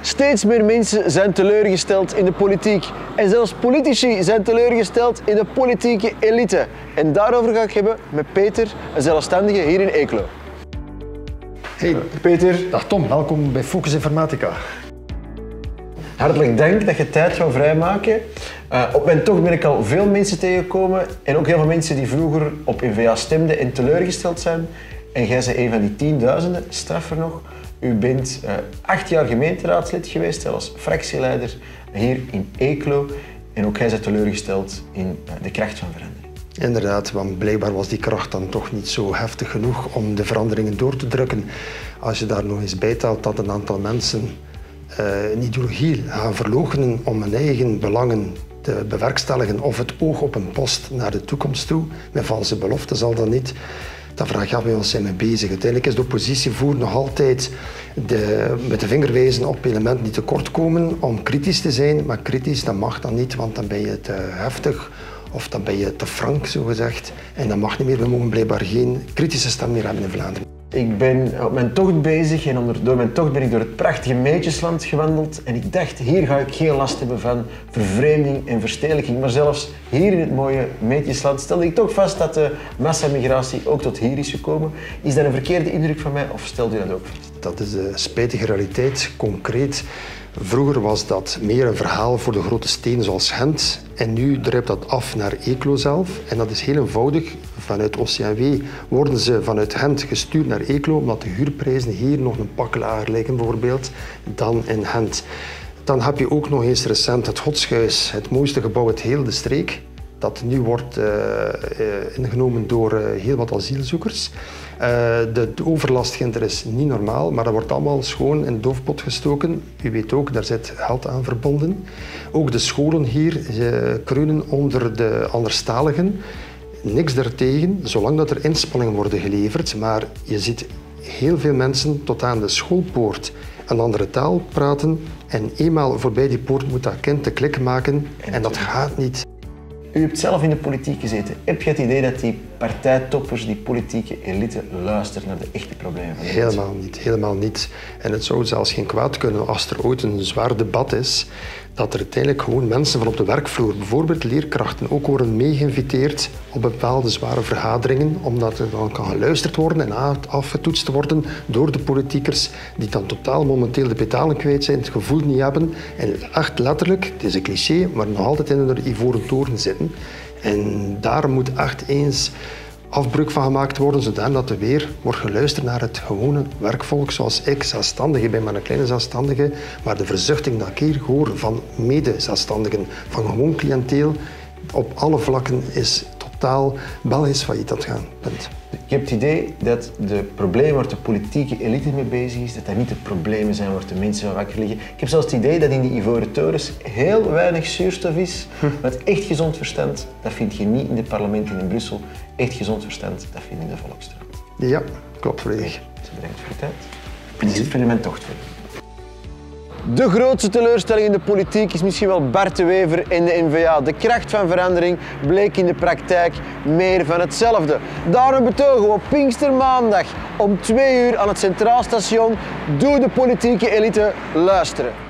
Steeds meer mensen zijn teleurgesteld in de politiek. En zelfs politici zijn teleurgesteld in de politieke elite. En daarover ga ik hebben met Peter, een zelfstandige hier in Eeklo. Hey Peter. Dag Tom, welkom bij Focus Informatica. Hartelijk dank dat je tijd gaat vrijmaken. Op mijn tocht ben ik al veel mensen tegengekomen en ook heel veel mensen die vroeger op N-VA stemden en teleurgesteld zijn. En jij bent een van die tienduizenden, straffer nog. U bent 8 jaar gemeenteraadslid geweest, zelfs fractieleider hier in Eeklo. En ook jij bent teleurgesteld in de kracht van verandering. Inderdaad, want blijkbaar was die kracht dan toch niet zo heftig genoeg om de veranderingen door te drukken. Als je daar nog eens bijtelt dat een aantal mensen een ideologie gaan verloochenen om hun eigen belangen te bewerkstelligen of het oog op een post naar de toekomst toe, met valse beloften zal dat niet. Dan vraag je af, ons zijn mee bezig. Uiteindelijk is de oppositievoer nog altijd met de vinger wijzen op elementen die tekort komen om kritisch te zijn. Maar kritisch, dat mag dan niet, want dan ben je te heftig of dan ben je te frank, zogezegd. En dat mag niet meer. We mogen blijkbaar geen kritische stem meer hebben in Vlaanderen. Ik ben op mijn tocht bezig en door mijn tocht ben ik door het prachtige Meetjesland gewandeld. En ik dacht, hier ga ik geen last hebben van vervreemding en verstedelijking. Maar zelfs hier in het mooie Meetjesland stelde ik toch vast dat de massamigratie ook tot hier is gekomen. Is dat een verkeerde indruk van mij of stelt u dat ook vast? Dat is de spijtige realiteit, concreet. Vroeger was dat meer een verhaal voor de grote steden zoals Gent. En nu druipt dat af naar Eeklo zelf. En dat is heel eenvoudig. Vanuit OCMW worden ze vanuit Gent gestuurd naar Eeklo, omdat de huurprijzen hier nog een pak lager liggen bijvoorbeeld dan in Gent. Dan heb je ook nog eens recent het Godshuis, het mooiste gebouw uit heel de streek. Dat nu wordt ingenomen door heel wat asielzoekers. De overlast is niet normaal, maar dat wordt allemaal schoon in de doofpot gestoken. U weet ook, daar zit geld aan verbonden. Ook de scholen hier kreunen onder de anderstaligen. Niks daartegen, zolang dat er inspanningen worden geleverd. Maar je ziet heel veel mensen tot aan de schoolpoort een andere taal praten. En eenmaal voorbij die poort moet dat kind de klik maken. En dat gaat niet. U hebt zelf in de politiek gezeten. Heb je het idee dat die partijtoppers, die politieke elite, luisteren naar de echte problemen van de mensen? Helemaal niet, helemaal niet. En het zou zelfs geen kwaad kunnen als er ooit een zwaar debat is, dat er uiteindelijk gewoon mensen van op de werkvloer, bijvoorbeeld leerkrachten, ook worden meegeïnviteerd op bepaalde zware vergaderingen, omdat er dan kan geluisterd worden en afgetoetst worden door de politiekers, die dan totaal momenteel de pedalen kwijt zijn, het gevoel niet hebben en echt letterlijk, het is een cliché, maar nog altijd in een ivoren toren zitten. En daar moet echt eens afbreuk van gemaakt worden, zodat er weer wordt geluisterd naar het gewone werkvolk, zoals ik, zelfstandige. Ik ben maar een kleine zelfstandige, maar de verzuchting dat ik hier hoor van mede-zelfstandigen, van gewoon cliënteel, op alle vlakken is totaal Belgisch failliet aan het gaan. Punt. Je hebt het idee dat de problemen waar de politieke elite mee bezig is, dat dat niet de problemen zijn waar de mensen van wakker liggen. Ik heb zelfs het idee dat in die ivoren torens heel weinig zuurstof is. Want echt gezond verstand, dat vind je niet in de parlementen in Brussel. Echt gezond verstand, dat vind je in de Volksstraat. Ja, klopt volledig. Bedankt voor je tijd. En dit is voor mijn tocht voor u. De grootste teleurstelling in de politiek is misschien wel Bart de Wever en de N-VA. De kracht van verandering bleek in de praktijk meer van hetzelfde. Daarom betogen we op Pinkstermaandag om 2 uur aan het Centraal Station. Doe de politieke elite luisteren.